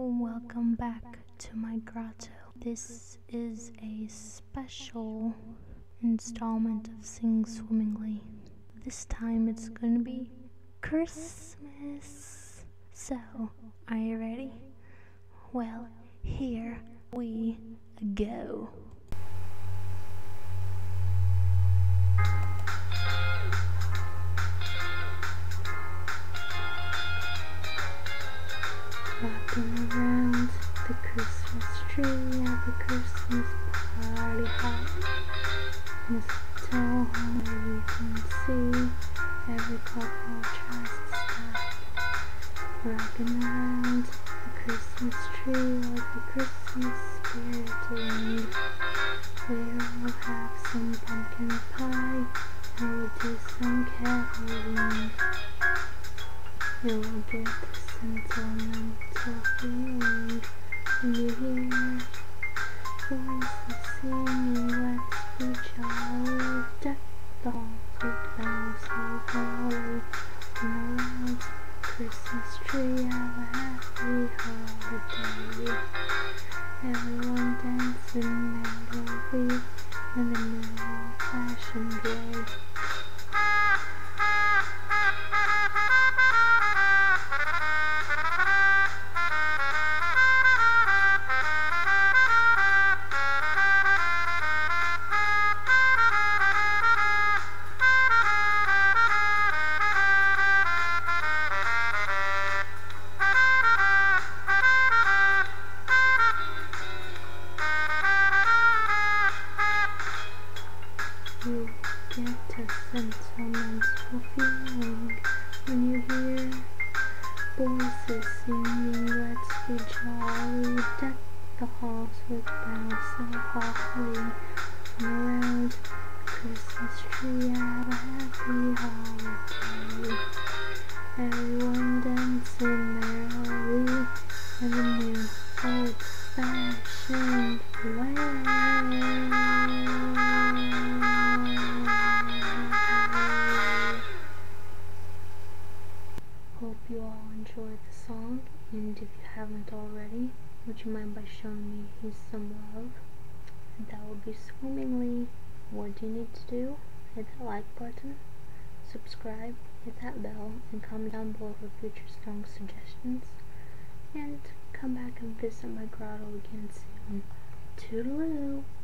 Welcome back to my grotto. This is a special installment of Sing Swimmingly. This time it's gonna be Christmas. So, are you ready? Well, here we go. Rockin' around the Christmas tree at the Christmas party hop. Mistletoe where you can see every couple tries to stop. Rockin' around the Christmas tree like the Christmas spirit wind. We'll have some pumpkin pie and we'll do some caroling. You'll get the sentimental feeling when you hear voices singing, let's be jolly, deck the halls with bells of holly, and around the Christmas tree have a happy holiday. Everyone dancing merrily in the new old-fashioned way. You get a sentimental feeling when you hear voices singing, let's be jolly, deck the halls with bells of holly, and around the Christmas tree have a happy holiday. Everyone dancing merrily in the new old-fashioned way. Hope you all enjoyed the song, and if you haven't already, would you mind by showing me some love? And that would be swimmingly. What do you need to do? Hit that like button, subscribe, hit that bell, and comment down below for future song suggestions. And come back and visit my grotto again soon. Toodaloo!